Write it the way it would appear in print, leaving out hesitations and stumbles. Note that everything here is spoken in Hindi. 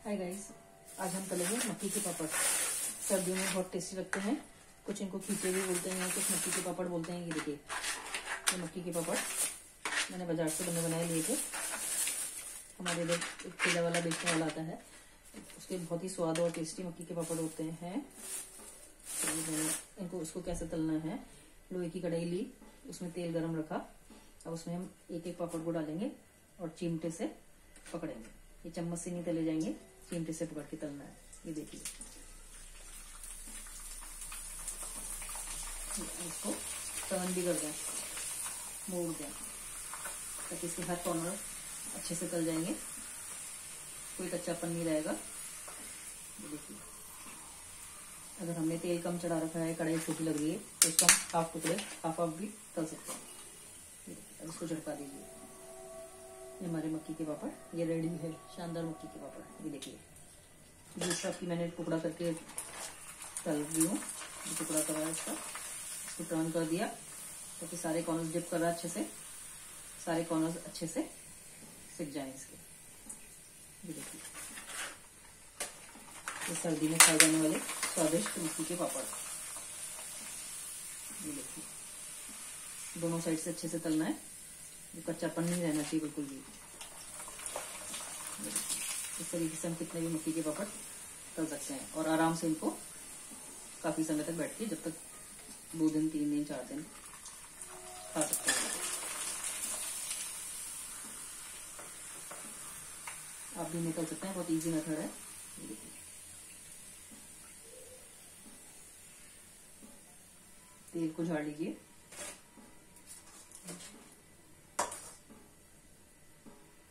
हाय गाइस, आज हम तलेंगे मक्की के पापड़। सर्दियों में बहुत टेस्टी लगते हैं। कुछ इनको खींचे भी बोलते हैं, कुछ मक्की के पापड़ बोलते हैं। ये देखिए, ये मक्की के पापड़ मैंने बाजार से बनाए लिए थे। हमारे इधर एक ठेला वाला बेचने वाला आता है, उसके बहुत ही स्वाद और टेस्टी मक्की के पापड़ होते हैं। तो मैंने इनको उसको कैसे तलना है, लोहे की कढ़ाई ली, उसमें तेल गरम रखा। अब उसमें हम एक एक पापड़ को डालेंगे और चिमटे से पकड़ेंगे। ये चम्मच से नहीं तले जाएंगे, चिमटे से पकड़ के तलना है। ये देखिए, इसको टर्न भी कर दें, मोड़ दें, ताकि इसके हर कॉर्नर अच्छे से तल जाएंगे, कोई कच्चापन नहीं रहेगा। ये देखिए, अगर हमने तेल कम चढ़ा रखा है, कढ़ाई छोटी लग रही है, तो इसको हम हाफ टुकड़े हाफ भी तल सकते हैं। अब इसको झटका दीजिए। ये हमारे मक्की के पापड़ ये रेडी है, शानदार मक्की के पापड़। ये देखिए, दूसरा की मैंने टुकड़ा करके तल रही हूँ। टुकड़ा करा है इसको टर्न कर दिया, ताकि सारे कॉर्नर्स डिप कर रहा है अच्छे से, सारे कॉर्नर्स अच्छे से सिक जाए इसके। ये देखिए, ये सर्दी में खाए जाने वाले स्वादिष्ट मक्की के पापड़। ये देखिए, दोनों साइड से अच्छे से तलना है, कच्चापन नहीं रहना चाहिए बिल्कुल भी। इस तरीके से हम कितने भी मक्की के पापड़ तल सकते हैं और आराम से इनको काफी समय तक बैठ के, जब तक 2 दिन 3 दिन 4 दिन खा सकते हैं। आप भी निकल सकते हैं, बहुत इजी मेथड है। तेल को झाड़ लीजिए।